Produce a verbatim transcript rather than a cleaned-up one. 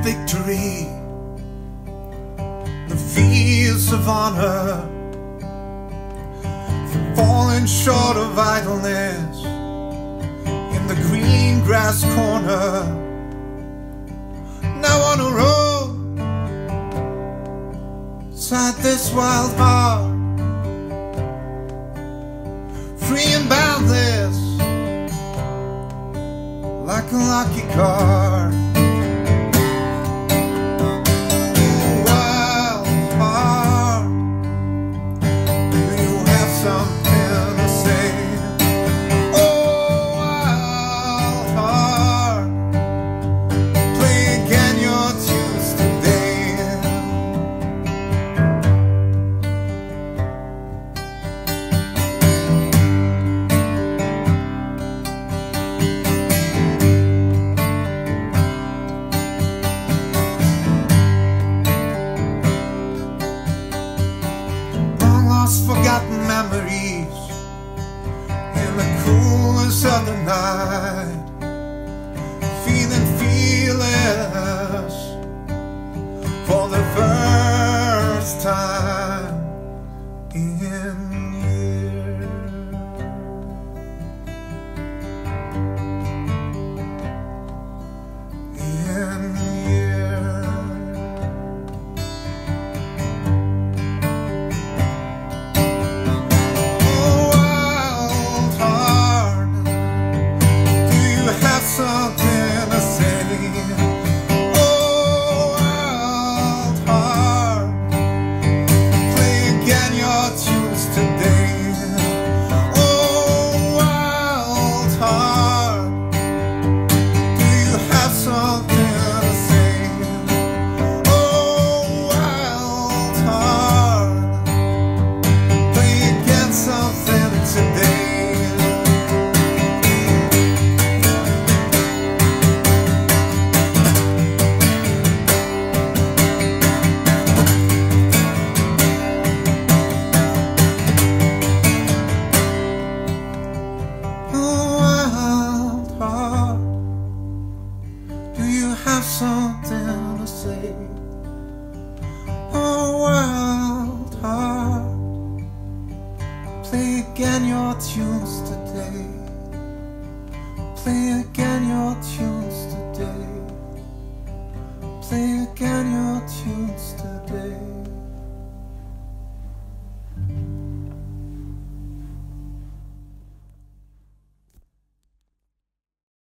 victory, the fields of honor, for falling short of idleness in the green grass corner. Now on a road beside this wild heart, free and boundless like a lucky card. Forgotten memories in the coolness of the night, feeling fearless for the first time in years. In years. Something to say, oh wild heart, play again your tunes today. Oh wild heart, do you have something to say? Oh wild heart, play again something today. Have something to say, oh wild heart, play again your tunes today, play again your tunes today, play again your tunes today.